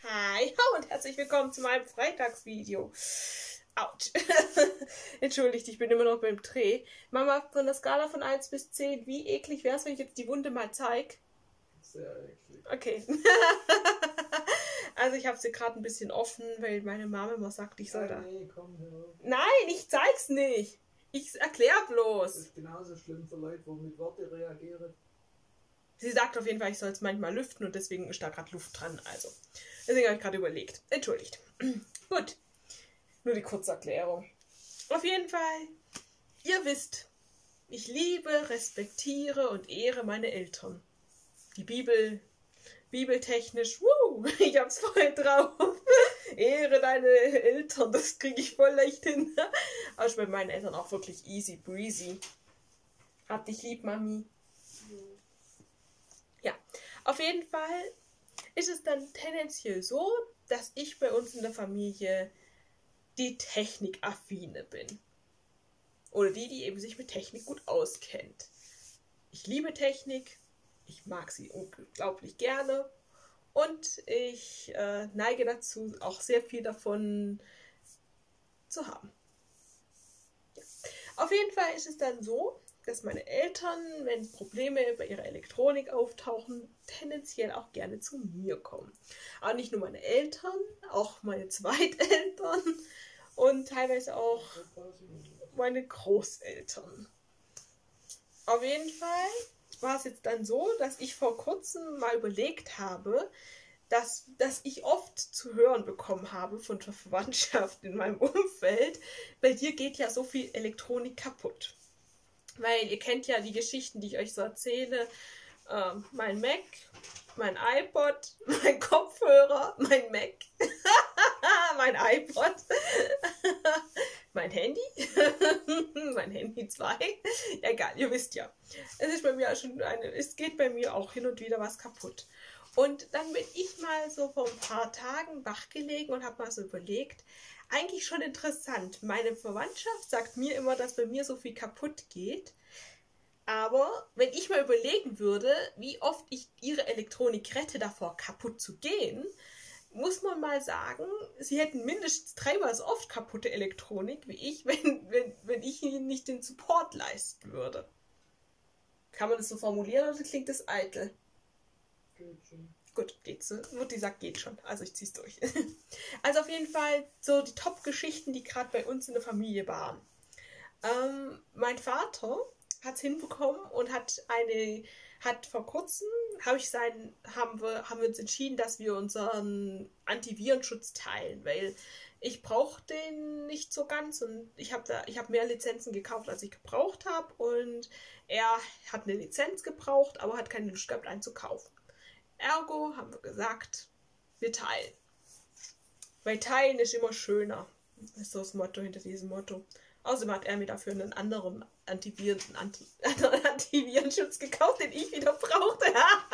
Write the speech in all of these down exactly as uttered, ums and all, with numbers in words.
Hi und herzlich willkommen zu meinem Freitagsvideo. Autsch. Entschuldigt, ich bin immer noch beim Dreh. Mama, von einer Skala von eins bis zehn, wie eklig wäre es, wenn ich jetzt die Wunde mal zeige? Sehr eklig. Okay. Also ich habe sie gerade ein bisschen offen, weil meine Mama immer sagt, ich soll Nein, da... nee, komm, hör auf. Nein, ich zeig's nicht. Ich erkläre Das bloß. ist genauso schlimm für Leute, die mit Worte reagieren. Sie sagt auf jeden Fall, ich soll es manchmal lüften und deswegen ist da gerade Luft dran. Also, deswegen habe ich gerade überlegt. Entschuldigt. Gut. Nur die Kurzerklärung. Auf jeden Fall, ihr wisst, ich liebe, respektiere und ehre meine Eltern. Die Bibel, bibeltechnisch, wuh, ich hab's voll drauf. Ehre deine Eltern, das kriege ich voll leicht hin. Aber ich bin meinen Eltern auch wirklich easy breezy. Hab dich lieb, Mami. Ja, auf jeden Fall ist es dann tendenziell so, dass ich bei uns in der Familie die Technikaffine bin. Oder die, die eben sich mit Technik gut auskennt. Ich liebe Technik, ich mag sie unglaublich gerne und ich äh, neige dazu, auch sehr viel davon zu haben. Ja. Auf jeden Fall ist es dann so, dass meine Eltern, wenn Probleme bei ihrer Elektronik auftauchen, tendenziell auch gerne zu mir kommen. Aber nicht nur meine Eltern, auch meine Zweiteltern und teilweise auch meine Großeltern. Auf jeden Fall war es jetzt dann so, dass ich vor kurzem mal überlegt habe, dass, dass ich oft zu hören bekommen habe von der Verwandtschaft in meinem Umfeld, bei dir geht ja so viel Elektronik kaputt. Weil ihr kennt ja die Geschichten, die ich euch so erzähle. Ähm, mein Mac, mein iPod, mein Kopfhörer, mein Mac, mein iPod, mein Handy, mein Handy zwei. Ja, egal, ihr wisst ja. Es ist bei mir schon eine, es geht bei mir auch hin und wieder was kaputt. Und dann bin ich mal so vor ein paar Tagen wach gelegen und habe mal so überlegt, eigentlich schon interessant. Meine Verwandtschaft sagt mir immer, dass bei mir so viel kaputt geht. Aber wenn ich mal überlegen würde, wie oft ich ihre Elektronik rette, davor kaputt zu gehen, muss man mal sagen, sie hätten mindestens dreimal so oft kaputte Elektronik wie ich, wenn, wenn, wenn ich ihnen nicht den Support leisten würde. Kann man das so formulieren oder klingt das eitel? Geht schon. Gut, geht so. Mutti sagt, geht schon. Also ich zieh's durch. Also auf jeden Fall so die Top-Geschichten, die gerade bei uns in der Familie waren. Ähm, mein Vater hat es hinbekommen und hat eine, hat vor kurzem, habe ich sein, haben wir, haben wir uns entschieden, dass wir unseren Antivirenschutz teilen, weil ich brauche den nicht so ganz und ich habe da, ich habe mehr Lizenzen gekauft, als ich gebraucht habe und er hat eine Lizenz gebraucht, aber hat keine Lust gehabt, einen zu kaufen. Ergo haben wir gesagt, wir teilen. Weil teilen ist immer schöner. Das ist so das Motto hinter diesem Motto. Außerdem hat er mir dafür einen anderen Antiviren, Anti, Antivirenschutz gekauft, den ich wieder brauchte.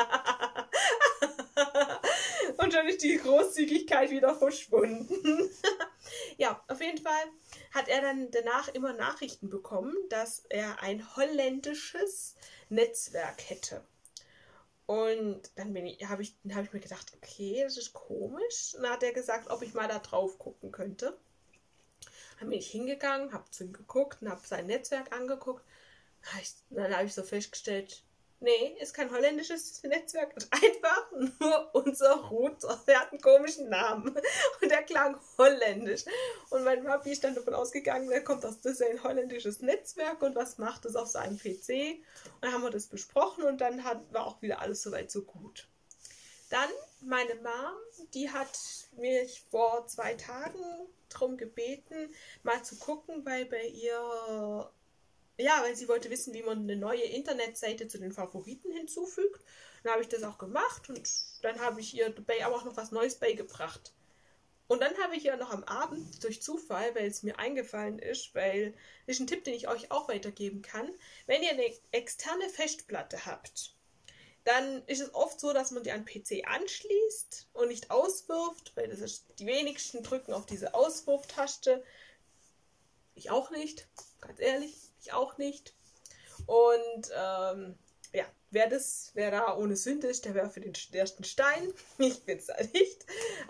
Und schon ist die Großzügigkeit wieder verschwunden. Ja, auf jeden Fall hat er dann danach immer Nachrichten bekommen, dass er ein holländisches Netzwerk hätte. Und dann ich, habe ich, hab ich mir gedacht, okay, das ist komisch. Und dann hat er gesagt, ob ich mal da drauf gucken könnte. Dann bin ich hingegangen, habe zu ihm geguckt und habe sein Netzwerk angeguckt. Dann habe ich so festgestellt, nee, ist kein holländisches Netzwerk, ist einfach nur unser Router. Der hat einen komischen Namen und der klang holländisch. Und mein Papi ist dann davon ausgegangen, der kommt aus das ist ein holländisches Netzwerk und was macht es auf seinem P C. Und dann haben wir das besprochen und dann hat, war auch wieder alles soweit so gut. Dann meine Mom, die hat mich vor zwei Tagen darum gebeten, mal zu gucken, weil bei ihr, ja, weil sie wollte wissen, wie man eine neue Internetseite zu den Favoriten hinzufügt. Dann habe ich das auch gemacht und dann habe ich ihr dabei aber auch noch was Neues beigebracht. Und dann habe ich ihr noch am Abend durch Zufall, weil es mir eingefallen ist, weil das ist ein Tipp, den ich euch auch weitergeben kann, wenn ihr eine externe Festplatte habt, dann ist es oft so, dass man die an den P C anschließt und nicht auswirft, weil das ist, die wenigsten drücken auf diese Auswurftaste. Ich auch nicht, ganz ehrlich, ich auch nicht. Und ähm, ja, wer das, wer da ohne Sünde ist, der wäre für den ersten Stein. Ich bin's da nicht.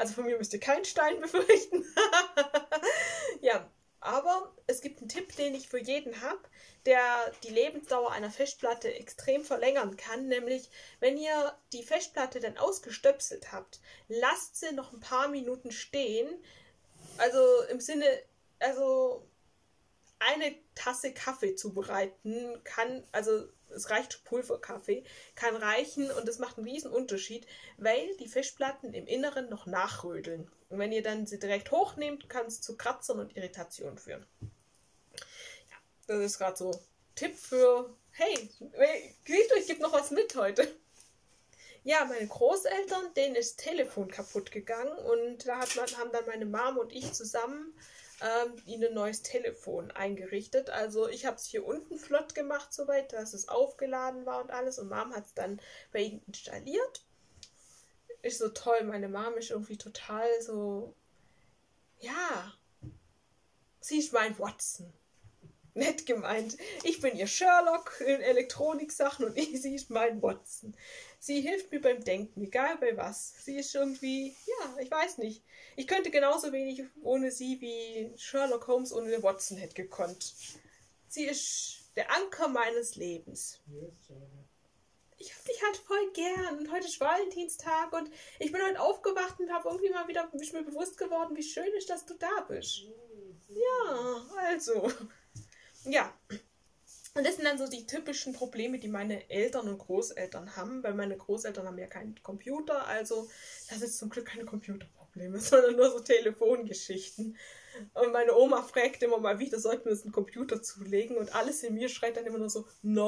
Also von mir müsst ihr keinen Stein befürchten. Ja, aber es gibt einen Tipp, den ich für jeden habe, der die Lebensdauer einer Festplatte extrem verlängern kann. Nämlich, wenn ihr die Festplatte dann ausgestöpselt habt, lasst sie noch ein paar Minuten stehen. Also im Sinne, also eine Tasse Kaffee zubereiten kann, also es reicht Pulverkaffee, kann reichen und das macht einen riesen Unterschied, weil die Festplatten im Inneren noch nachrödeln. Und wenn ihr dann sie direkt hochnehmt, kann es zu Kratzern und Irritationen führen. Ja, das ist gerade so ein Tipp für, hey, seht euch, gibt noch was mit heute. Ja, meine Großeltern, denen ist das Telefon kaputt gegangen und da hat man, haben dann meine Mom und ich zusammen ähm, ihnen ein neues Telefon eingerichtet. Also ich habe es hier unten flott gemacht soweit, dass es aufgeladen war und alles und Mom hat es dann bei ihnen installiert. Ist so toll, meine Mom ist irgendwie total so, ja, sie ist mein Watson. Nett gemeint. Ich bin ihr Sherlock in Elektroniksachen und ich, sie ist mein Watson. Sie hilft mir beim Denken, egal bei was. Sie ist irgendwie, ja, ich weiß nicht. Ich könnte genauso wenig ohne sie wie Sherlock Holmes ohne Watson hätte gekonnt. Sie ist der Anker meines Lebens. Ich hab dich halt voll gern und heute ist Valentinstag und ich bin heute aufgewacht und habe irgendwie mal wieder ist mir bewusst geworden, wie schön ist, dass du da bist. Ja, also... Ja, und das sind dann so die typischen Probleme, die meine Eltern und Großeltern haben, weil meine Großeltern haben ja keinen Computer, also das ist zum Glück keine Computerprobleme, sondern nur so Telefongeschichten. Und meine Oma fragt immer mal wieder, sollten wir uns einen Computer zulegen und alles in mir schreit dann immer nur so, nein.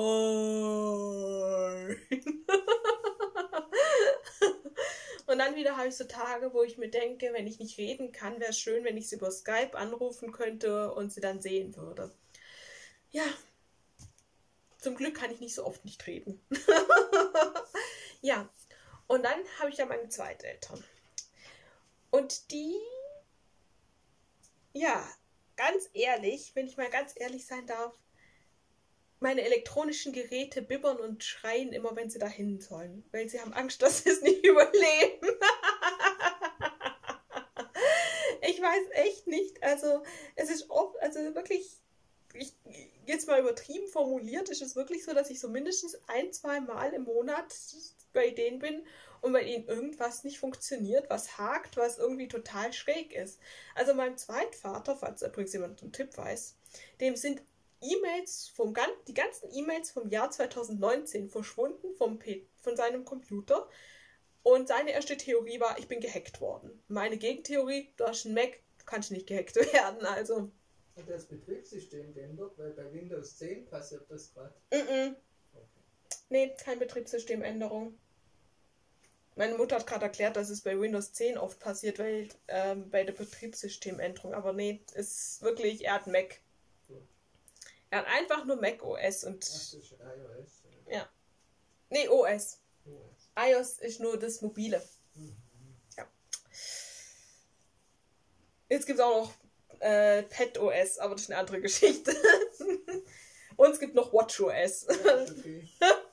Und dann wieder habe ich so Tage, wo ich mir denke, wenn ich nicht reden kann, wäre es schön, wenn ich sie über Skype anrufen könnte und sie dann sehen würde. Ja, zum Glück kann ich nicht so oft nicht reden. Ja, und dann habe ich ja meine Zweiteltern. Und die, ja, ganz ehrlich, wenn ich mal ganz ehrlich sein darf, meine elektronischen Geräte bibbern und schreien immer, wenn sie dahin sollen, weil sie haben Angst, dass sie es nicht überleben. Ich weiß echt nicht, also es ist oft, also wirklich... Ich, jetzt mal übertrieben formuliert, ist es wirklich so, dass ich so mindestens ein, zwei Mal im Monat bei denen bin und bei ihnen irgendwas nicht funktioniert, was hakt, was irgendwie total schräg ist. Also meinem Zweitvater, falls übrigens jemand einen Tipp weiß, dem sind E-Mails vom die ganzen E-Mails vom Jahr zweitausendneunzehn verschwunden vom P von seinem Computer und seine erste Theorie war, ich bin gehackt worden. Meine Gegentheorie, du hast einen Mac, du kannst nicht gehackt werden, also... Hat das Betriebssystem geändert? Weil bei Windows zehn passiert das gerade. Mm-mm. Okay. Nee, keine Betriebssystemänderung. Meine Mutter hat gerade erklärt, dass es bei Windows zehn oft passiert, weil ähm, bei der Betriebssystemänderung. Aber nee, ist wirklich, er hat Mac. Gut. Er hat einfach nur Mac O S und... Ach, das ist iOS. Oder? Ja. Nee, O S. O S. iOS ist nur das Mobile. Mhm. Ja. Jetzt gibt es auch noch Äh, Pet O S, aber das ist eine andere Geschichte. Und es gibt noch Watch O S. Okay.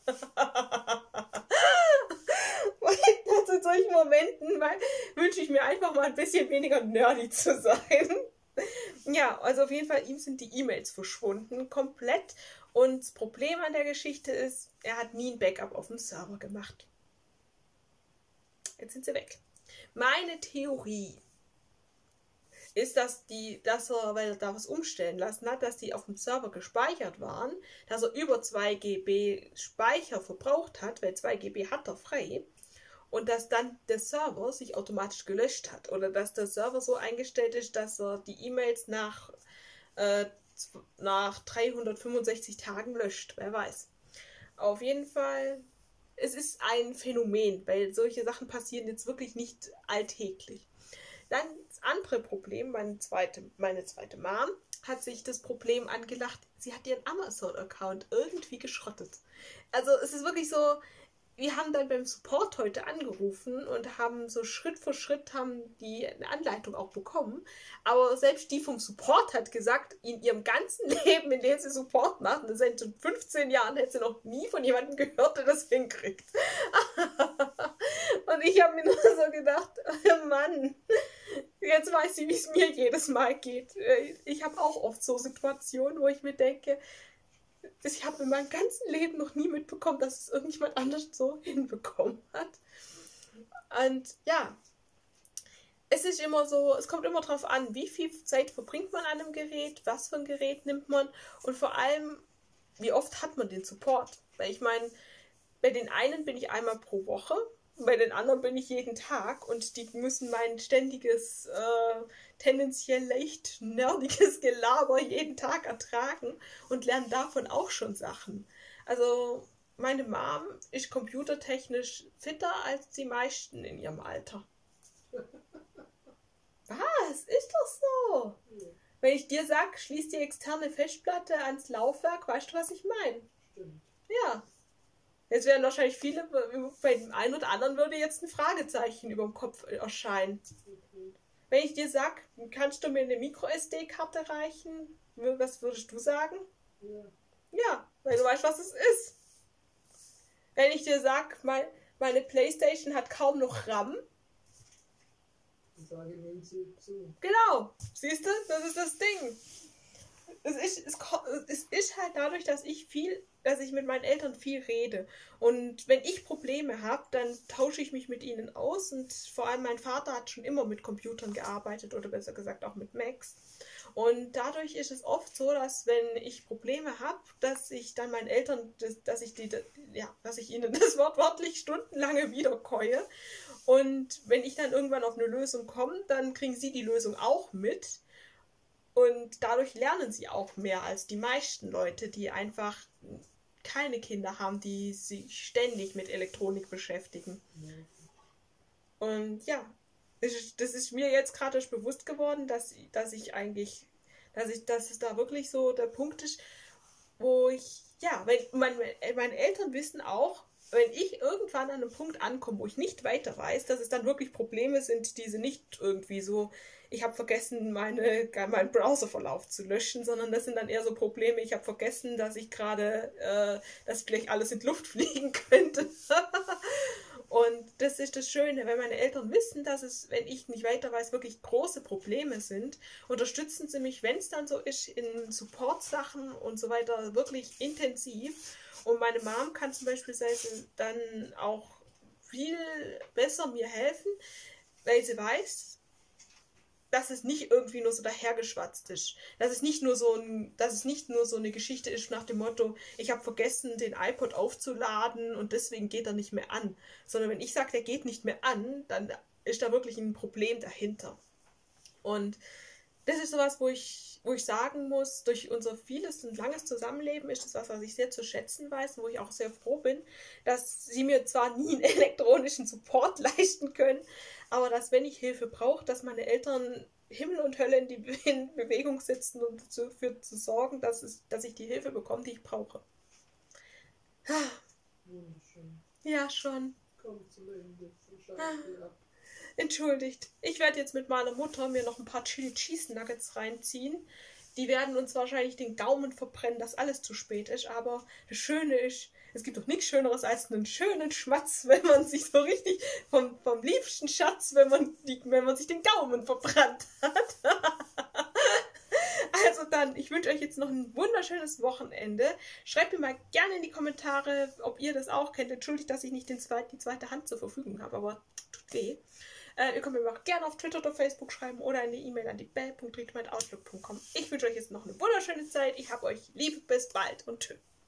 Also in solchen Momenten wünsche ich mir einfach mal ein bisschen weniger nerdy zu sein. Ja, also auf jeden Fall, ihm sind die E-Mails verschwunden, komplett. Und das Problem an der Geschichte ist, er hat nie ein Backup auf dem Server gemacht. Jetzt sind sie weg. Meine Theorie ist, dass die, dass er, weil er da was umstellen lassen hat, dass die auf dem Server gespeichert waren, dass er über zwei Gigabyte Speicher verbraucht hat, weil zwei Gigabyte hat er frei, und dass dann der Server sich automatisch gelöscht hat oder dass der Server so eingestellt ist, dass er die E-Mails nach, äh, nach dreihundertfünfundsechzig Tagen löscht, wer weiß. Auf jeden Fall, es ist ein Phänomen, weil solche Sachen passieren jetzt wirklich nicht alltäglich. Dann das andere Problem, meine zweite, meine zweite Mom hat sich das Problem angelacht, sie hat ihren Amazon-Account irgendwie geschrottet. Also es ist wirklich so, wir haben dann beim Support heute angerufen und haben so Schritt für Schritt haben die eine Anleitung auch bekommen. Aber selbst die vom Support hat gesagt, in ihrem ganzen Leben, in dem sie Support macht, und seit fünfzehn Jahren, hätte sie noch nie von jemandem gehört, der das hinkriegt. Und Und ich habe mir nur so gedacht, oh Mann, jetzt weiß ich, wie es mir jedes Mal geht. Ich habe auch oft so Situationen, wo ich mir denke, ich habe in meinem ganzen Leben noch nie mitbekommen, dass es irgendjemand anders so hinbekommen hat. Und ja, es ist immer so, es kommt immer darauf an, wie viel Zeit verbringt man an einem Gerät, was für ein Gerät nimmt man und vor allem, wie oft hat man den Support. Weil ich meine, bei den einen bin ich einmal pro Woche, bei den anderen bin ich jeden Tag und die müssen mein ständiges, äh, tendenziell leicht nerdiges Gelaber jeden Tag ertragen und lernen davon auch schon Sachen. Also meine Mom ist computertechnisch fitter als die meisten in ihrem Alter. Was? Ist doch so. Ja. Wenn ich dir sage, schließ die externe Festplatte ans Laufwerk, weißt du, was ich meine? Stimmt. Ja. Jetzt werden wahrscheinlich viele, bei dem einen oder anderen würde jetzt ein Fragezeichen über dem Kopf erscheinen. Okay. Wenn ich dir sage, kannst du mir eine Micro-S D-Karte reichen, was würdest du sagen? Ja. Ja, weil du weißt, was es ist. Wenn ich dir sage, mein, meine Playstation hat kaum noch RAM, sage mir zu, zu. Genau, siehst du, das ist das Ding. Es ist, es, es ist halt dadurch, dass ich viel, dass ich mit meinen Eltern viel rede. Und wenn ich Probleme habe, dann tausche ich mich mit ihnen aus. Und vor allem mein Vater hat schon immer mit Computern gearbeitet oder besser gesagt auch mit Macs. Und dadurch ist es oft so, dass wenn ich Probleme habe, dass ich dann meinen Eltern, dass ich die, ja, dass ich ihnen das Wort wortlich stundenlange wiederkäue. Und wenn ich dann irgendwann auf eine Lösung komme, dann kriegen sie die Lösung auch mit. Und dadurch lernen sie auch mehr als die meisten Leute, die einfach keine Kinder haben, die sich ständig mit Elektronik beschäftigen. Mhm. Und ja, das ist mir jetzt gerade bewusst geworden, dass, dass ich eigentlich, dass ich, dass es da wirklich so der Punkt ist, wo ich, ja, wenn mein, meine Eltern wissen auch, wenn ich irgendwann an einem Punkt ankomme, wo ich nicht weiter weiß, dass es dann wirklich Probleme sind, diese nicht irgendwie so, ich habe vergessen, meine, meinen Browserverlauf zu löschen, sondern das sind dann eher so Probleme, ich habe vergessen, dass ich gerade, äh, dass vielleicht alles in die Luft fliegen könnte. Und das ist das Schöne, wenn meine Eltern wissen, dass es, wenn ich nicht weiter weiß, wirklich große Probleme sind, unterstützen sie mich, wenn es dann so ist, in Support-Sachen und so weiter, wirklich intensiv. Und meine Mom kann zum Beispiel dann auch viel besser mir helfen, weil sie weiß, dass es nicht irgendwie nur so dahergeschwatzt ist. Dass es nicht nur so ein, dass es nicht nur so eine Geschichte ist nach dem Motto, ich habe vergessen, den iPod aufzuladen und deswegen geht er nicht mehr an. Sondern wenn ich sage, der geht nicht mehr an, dann ist da wirklich ein Problem dahinter. Und das ist sowas, wo ich, wo ich sagen muss, durch unser vieles und langes Zusammenleben ist das was, was ich sehr zu schätzen weiß, wo ich auch sehr froh bin, dass sie mir zwar nie einen elektronischen Support leisten können, aber dass, wenn ich Hilfe brauche, dass meine Eltern Himmel und Hölle in, die, in Bewegung setzen, um dafür zu sorgen, dass, es, dass ich die Hilfe bekomme, die ich brauche. Wunderschön. Ja, schon. Kommt zum Ende. Zum ah. ab. Entschuldigt. Ich werde jetzt mit meiner Mutter mir noch ein paar Chili Cheese Nuggets reinziehen. Die werden uns wahrscheinlich den Gaumen verbrennen, dass alles zu spät ist. Aber das Schöne ist, es gibt doch nichts Schöneres als einen schönen Schmatz, wenn man sich so richtig vom, vom liebsten Schatz, wenn man, die, wenn man sich den Gaumen verbrannt hat. Also dann, ich wünsche euch jetzt noch ein wunderschönes Wochenende. Schreibt mir mal gerne in die Kommentare, ob ihr das auch kennt. Entschuldigt, dass ich nicht den zweit, die zweite Hand zur Verfügung habe, aber tut weh. Äh, ihr könnt mir auch gerne auf Twitter oder Facebook schreiben oder eine E-Mail an die bell punkt riedmann at outlook punkt com. Ich wünsche euch jetzt noch eine wunderschöne Zeit. Ich habe euch lieb. Bis bald und tschüss.